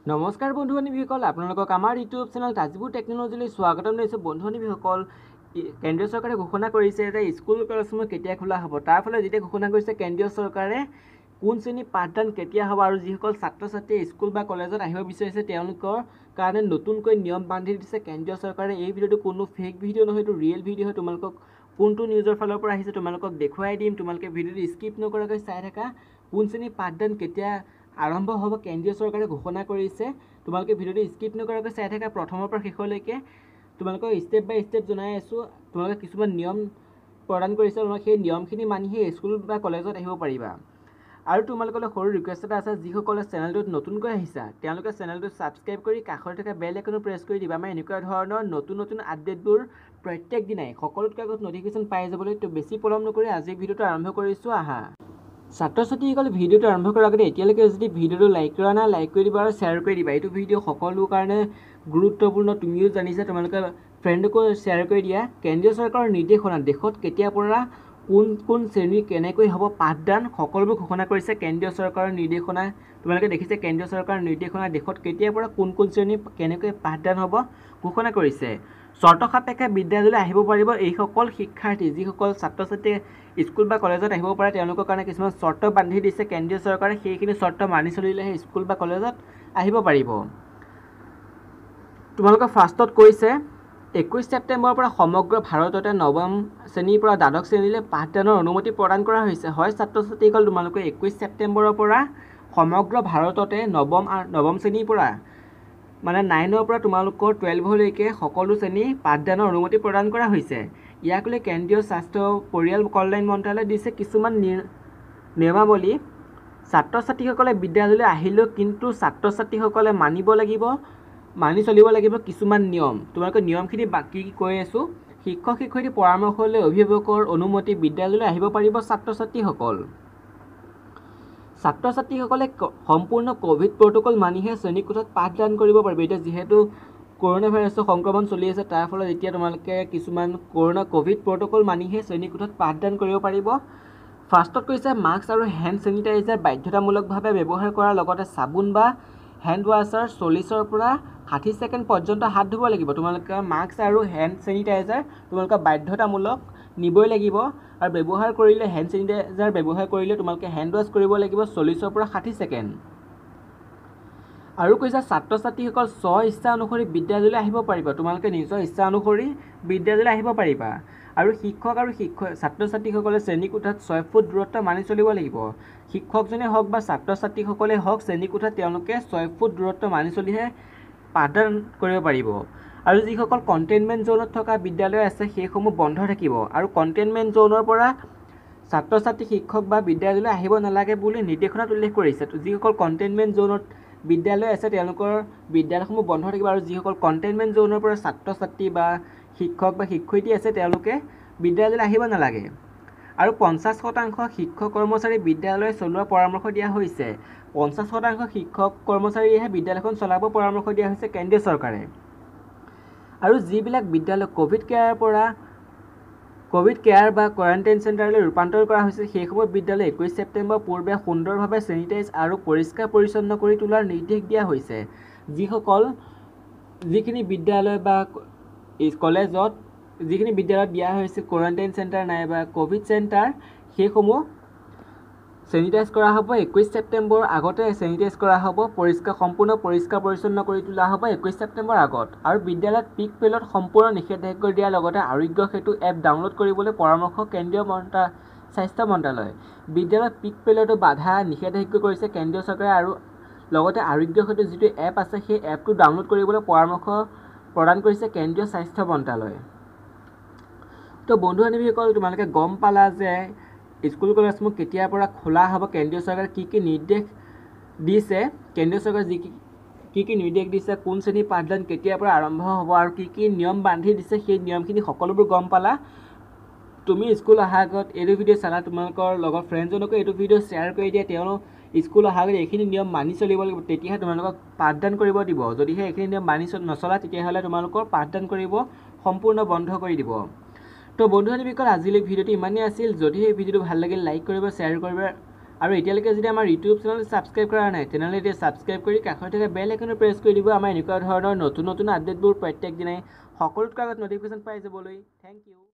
নমস্কাৰ বন্ধু বান্ধৱীসকল, আপোনালোকক আমাৰ ইউটিউব চেনেল তাজিবুৰ টেকনলজিলৈ স্বাগতম জনাইছোঁ। বন্ধু বান্ধৱীসকল, কেন্দ্ৰীয় চৰকাৰে ঘোষণা কৰিছে যে স্কুল কলেজসমূহ কেতিয়া খোলা হ'ব। তাৰ ফলত যেতিয়া ঘোষণা কৰিছে কেন্দ্ৰীয় চৰকাৰে কোন শ্ৰেণী পাঠদান কেতিয়া হ'ব আৰু যিসকল ছাত্ৰ ছাত্ৰীয়ে স্কুল বা কলেজত আহিব বিচাৰিছে তেওঁলোকৰ কাৰণে নতুনকৈ নিয়ম বান্ধি দিছে কেন্দ্ৰীয় চৰকাৰে। এই ভিডিঅ'টো কোনো ফেক ভিডিঅ' নহয়, এইটো ৰিয়েল ভিডিঅ' হয়। তোমালোকক কোনটো নিউজৰ ফালৰ পৰা আহিছে তোমালোকক দেখুৱাই দিম। তোমালোকে ভিডিঅ'টো স্কিপ নকৰাকৈ চাই থাকা। কোন শ্ৰেণী পাঠদান কেতিয়া আৰম্ভ হ'ব কেন্দ্ৰীয় চৰকাৰে ঘোষণা কৰিছে। তোমালোকে ভিডিঅ'টো স্কিপ নকৰাকৈ চাই থাকা প্ৰথমৰ পৰা শেষলৈকে। তোমালোকক ষ্টেপ বাই ষ্টেপ জনাই আছোঁ। তোমালোকে কিছুমান নিয়ম প্ৰদান কৰিছে, তোমালোকে সেই নিয়মখিনি মানিহে স্কুল বা কলেজত আহিব পাৰিবা। আৰু তোমালোকলৈ সৰু ৰিকুৱেষ্ট এটা আছে, যিসকলে চেনেলটোত নতুনকৈ আহিছা তেওঁলোকে চেনেলটো ছাবস্ক্ৰাইব কৰি কাষত থকা বেল আইকনটো প্ৰেছ কৰি দিবা। আমাৰ এনেকুৱা ধৰণৰ নতুন নতুন আপডেটবোৰ প্ৰত্যেক দিনাই সকলোতকৈ আগত নটিফিকেশ্যন পাই যাবলৈ। তো বেছি পলম নকৰি আজি ভিডিঅ'টো আৰম্ভ কৰিছোঁ। আহা ছাত্ৰ ছাত্ৰীসকলে ভিডিঅ'টো আৰম্ভ কৰাৰ আগতে এতিয়ালৈকে যদি ভিডিঅ'টো লাইক কৰা নাই, লাইক কৰি দিবা আৰু শ্বেয়াৰ কৰি দিবা। এইটো ভিডিঅ' সকলোৰ কাৰণে গুৰুত্বপূৰ্ণ, তুমিও জানিছা। তোমালোকে ফ্ৰেণ্ডকো শ্বেয়াৰ কৰি দিয়া। কেন্দ্ৰীয় চৰকাৰৰ নিৰ্দেশনা দেশত কেতিয়াৰ পৰা কোন শ্ৰেণীৰ কেনেকৈ হ'ব পাঠদান সকলোবোৰ ঘোষণা কৰিছে কেন্দ্ৰীয় চৰকাৰৰ নিৰ্দেশনা। তোমালোকে দেখিছে কেন্দ্ৰীয় চৰকাৰৰ নিৰ্দেশনা দেশত কেতিয়াৰ পৰা কোন শ্ৰেণীৰ কেনেকৈ পাঠদান হ'ব ঘোষণা কৰিছে। চৰ্ত সাপেক্ষে বিদ্যালয়লৈ আহিব পাৰিব এইসকল শিক্ষাৰ্থী, যিসকল ছাত্ৰ ছাত্ৰীয়ে স্কুল বা কলেজত আহিব পাৰে তেওঁলোকৰ কাৰণে কিছুমান চৰ্ত বান্ধি দিছে কেন্দ্ৰীয় চৰকাৰে। সেইখিনি চৰ্ত মানি চলিলেহে স্কুল বা কলেজত আহিব পাৰিব। তোমালোকৰ ফাৰ্ষ্টত কৈছে 21 ছেপ্টেম্বৰৰ পৰা সমগ্ৰ ভাৰততে নৱম শ্ৰেণীৰ পৰা দ্বাদশ শ্ৰেণীলৈ পাঠদানৰ অনুমতি প্ৰদান কৰা হৈছে। হয় ছাত্ৰ ছাত্ৰীসকল, তোমালোকে 21 ছেপ্টেম্বৰৰ পৰা সমগ্ৰ ভাৰততে নৱম শ্ৰেণীৰ পৰা মানে 9ৰ পৰা তোমালোকৰ 12লৈকে সকলো শ্ৰেণী পাঠদানৰ অনুমতি প্ৰদান কৰা হৈছে। ইয়াক লৈ কেন্দ্ৰীয় স্বাস্থ্য পৰিয়াল কল্যাণ মন্ত্ৰালয়ে দিছে কিছুমান নিয়মাৱলী। ছাত্ৰ ছাত্ৰীসকলে বিদ্যালয়লৈ আহিলেও কিন্তু ছাত্ৰ ছাত্ৰীসকলে মানি চলিব লাগিব কিছুমান নিয়ম। তোমালোকে নিয়মখিনি বাকী কৈ আছোঁ। শিক্ষক শিক্ষয়িত্ৰী পৰামৰ্শ লৈ অভিভাৱকৰ অনুমতি বিদ্যালয়লৈ আহিব পাৰিব ছাত্ৰ ছাত্ৰীসকল। ছাত্ৰ ছাত্ৰীসকলে সম্পূৰ্ণ ক'ভিড প্ৰট'কল মানিহে শ্ৰেণীকোঠাত পাঠদান কৰিব পাৰিব। এতিয়া যিহেতু কৰোণা ভাইৰাছৰ সংক্ৰমণ চলি আছে, তাৰ ফলত এতিয়া তোমালোকে কিছুমান ক'ভিড প্ৰট'কল মানিহে শ্ৰেণীকোঠাত পাঠদান কৰিব পাৰিব। ফাৰ্ষ্টত কৈছে মাস্ক আৰু হেণ্ড ছেনিটাইজাৰ বাধ্যতামূলকভাৱে ব্যৱহাৰ কৰাৰ লগতে চাবোন বা হেণ্ড ৱাশ্বাৰ 40ৰ পৰা 60 ছেকেণ্ড পৰ্যন্ত হাত ধুব লাগিব। তোমালোকে মাস্ক আৰু হেণ্ড ছেনিটাইজাৰ তোমালোকে বাধ্যতামূলক নিবই লাগিব। আৰু ব্যৱহাৰ কৰিলে হেণ্ড ছেনিটাইজাৰ ব্যৱহাৰ কৰিলে তোমালোকে হেণ্ড ৱাছ কৰিব লাগিব 40ৰ পৰা 60 ছেকেণ্ড। আৰু কৈছে ছাত্ৰ ছাত্ৰীসকল স্ব ইচ্ছা অনুসৰি বিদ্যালয়লৈ আহিব পাৰিব। তোমালোকে নিজৰ ইচ্ছা অনুসৰি বিদ্যালয়লৈ আহিব পাৰিবা। আৰু শিক্ষক আৰু ছাত্ৰ ছাত্ৰীসকলে শ্ৰেণীকোঠাত 6 ফুট দূৰত্ব মানি চলিব লাগিব। শিক্ষকজনে হওক বা ছাত্ৰ ছাত্ৰীসকলে হওক শ্ৰেণীকোঠাত তেওঁলোকে 6 ফুট দূৰত্ব মানি চলিহে পাঠদান কৰিব পাৰিব। আৰু যিসকল কণ্টেইনমেণ্ট জ'নত থকা বিদ্যালয় আছে সেইসমূহ বন্ধ থাকিব। আৰু কণ্টেইনমেণ্ট জ'নৰ পৰা ছাত্ৰ ছাত্ৰী শিক্ষক বা বিদ্যালয়লৈ আহিব নালাগে বুলি নিৰ্দেশনাত উল্লেখ কৰিছে। যিসকল কণ্টেইনমেণ্ট জ'নত বিদ্যালয় আছে তেওঁলোকৰ বিদ্যালয়সমূহ বন্ধ থাকিব। আৰু যিসকল কণ্টেইনমেণ্ট জ'নৰ পৰা ছাত্ৰ ছাত্ৰী বা শিক্ষক বা শিক্ষয়িত্ৰী আছে তেওঁলোকে বিদ্যালয়লৈ আহিব নালাগে। আৰু 50% শিক্ষক কৰ্মচাৰী বিদ্যালয় চলোৱাৰ পৰামৰ্শ দিয়া হৈছে। 50% শিক্ষক কৰ্মচাৰীয়েহে বিদ্যালয়খন চলাব পৰামৰ্শ দিয়া হৈছে কেন্দ্ৰীয় চৰকাৰে। আৰু যিবিলাক বিদ্যালয় ক'ভিড কেয়াৰ বা কোৱাৰেণ্টাইন চেণ্টাৰলৈ ৰূপান্তৰ কৰা হৈছে সেইসমূহ বিদ্যালয় 21 ছেপ্টেম্বৰ পূৰ্বে সুন্দৰভাৱে ছেনিটাইজ আৰু পৰিষ্কাৰ পৰিচ্ছন্ন কৰি তোলাৰ নিৰ্দেশ দিয়া হৈছে। যিখিনি বিদ্যালয় বা কলেজত যিখিনি বিদ্যালয়ত দিয়া হৈছে কোৱাৰেণ্টাইন চেণ্টাৰ নাইবা ক'ভিড চেণ্টাৰ সেইসমূহ ছেনিটাইজ কৰা হ'ব। 21 ছেপ্টেম্বৰৰ আগতে ছেনিটাইজ কৰা হ'ব, সম্পূৰ্ণ পৰিষ্কাৰ পৰিচ্ছন্ন কৰি তোলা হ'ব 21 ছেপ্টেম্বৰৰ আগত। আৰু বিদ্যালয়ত পিক পেলত সম্পূৰ্ণ নিষেধাজ্ঞা দিয়াৰ লগতে আৰোগ্য সেতু এপ ডাউনলোড কৰিবলৈ পৰামৰ্শ কেন্দ্ৰীয় স্বাস্থ্য মন্ত্ৰালয়। বিদ্যালয়ত পিক পেলতো বাধা নিষেধাজ্ঞা কৰিছে কেন্দ্ৰীয় চৰকাৰে। আৰু লগতে আৰোগ্য সেতু যিটো এপ আছে সেই এপটো ডাউনলোড কৰিবলৈ পৰামৰ্শ প্ৰদান কৰিছে কেন্দ্ৰীয় স্বাস্থ্য মন্ত্ৰালয়ে। তো বন্ধু বান্ধৱীসকল, তোমালোকে গম পালা যে স্কুল কলেজসমূহ কেতিয়াৰ পৰা খোলা হ'ব, কেন্দ্ৰীয় চৰকাৰে কি নিৰ্দেশ দিছে, কেন্দ্ৰীয় চৰকাৰে কি নিৰ্দেশ দিছে, কোন শ্ৰেণীৰ পাঠদান কেতিয়াৰ পৰা আৰম্ভ হ'ব আৰু কি নিয়ম বান্ধি দিছে সেই নিয়মখিনি সকলোবোৰ গম পালা। তুমি স্কুল অহাৰ আগত এইটো ভিডিঅ' চালা, তোমালোকৰ লগৰ ফ্ৰেণ্ডজনকো এইটো ভিডিঅ' শ্বেয়াৰ কৰি দিয়া। তেওঁলোক স্কুল অহাৰ আগত এইখিনি নিয়ম মানি চলিব লাগিব, তেতিয়াহে তোমালোকক পাঠদান কৰিব দিব। যদিহে এইখিনি নিয়ম মানি নচলা তেতিয়াহ'লে তোমালোকৰ পাঠদান কৰিব সম্পূৰ্ণ বন্ধ কৰি দিব। তো বন্ধু বান্ধৱীসকল, আজিলৈ ভিডিঅ'টো ইমানেই আছিল। যদি এই ভিডিঅ'টো ভাল লাগিল লাইক কৰিব, শ্বেয়াৰ কৰিব আৰু এতিয়ালৈকে যদি আমাৰ ইউটিউব চেনেল ছাবস্ক্ৰাইব কৰা নাই তেনেহ'লে এতিয়া ছাবস্ক্ৰাইব কৰি কাষত থকা বেল আইকনটো প্ৰেছ কৰি দিব আমাৰ এনেকুৱা ধৰণৰ নতুন নতুন আপডেটবোৰ প্ৰত্যেক দিনাই সকলোতকৈ আগত নটিফিকেশ্যন পাই যাবলৈ। Thank U.